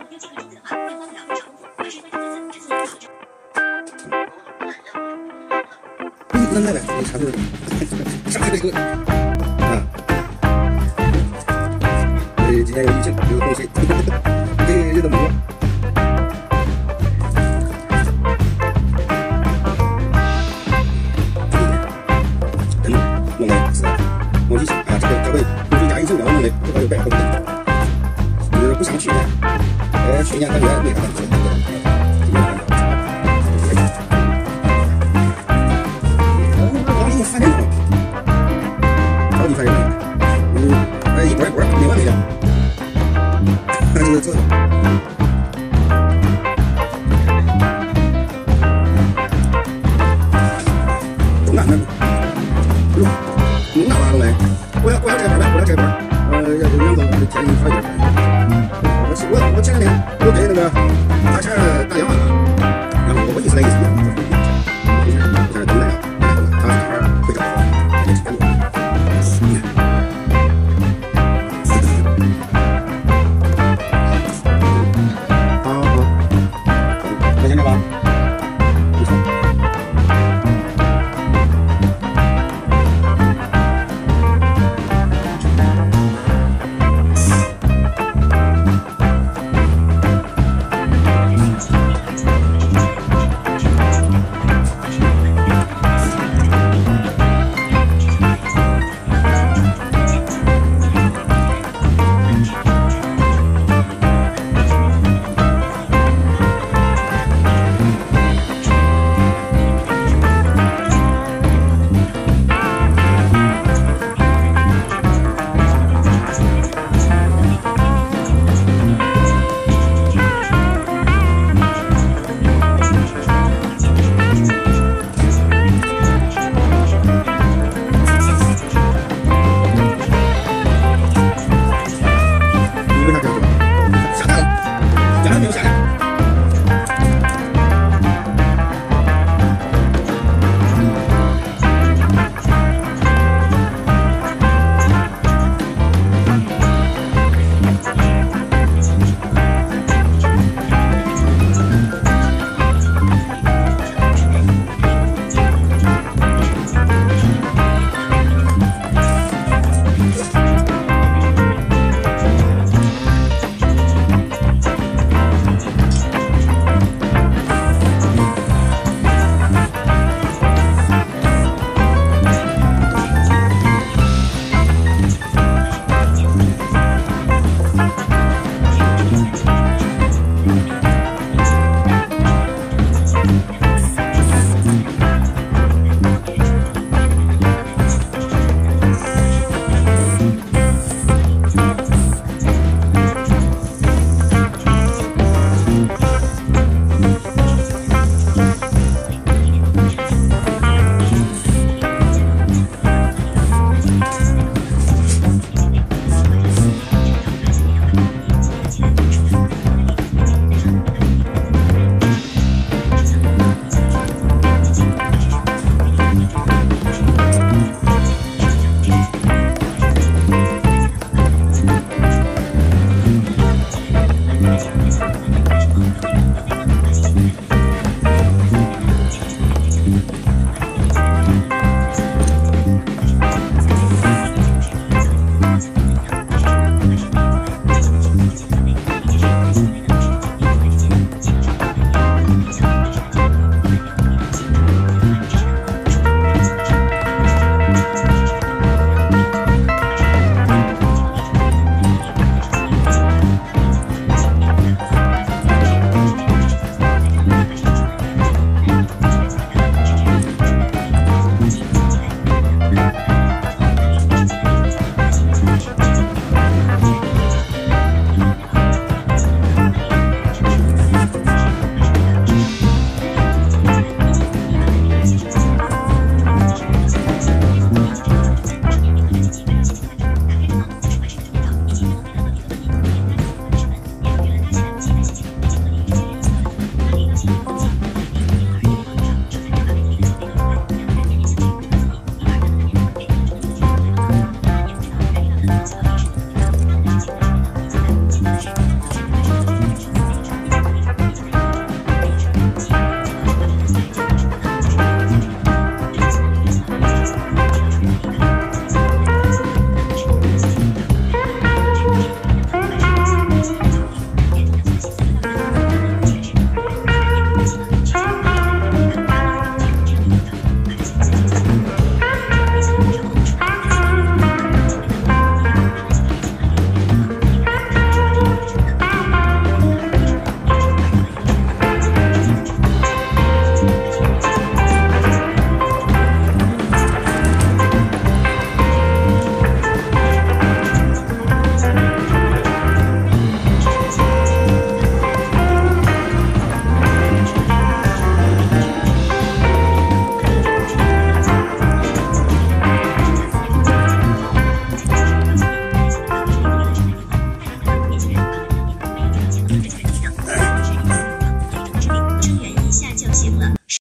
那个啥是啥这个啊？今天有疫情，有东西，这日子没过。弄的是忘记啊，这回不是加疫情了，弄的不知道有100多人，就是不像去年，去年感觉没啥问题。3年多，超级烦人，一波没完没了，还是走。中南那边，弄哪玩意来？我要这边来，我要这边，两个天津好一点。我前2天我跟那个大钱打电话，然后我意思来意思一样，我现在等来了。 了。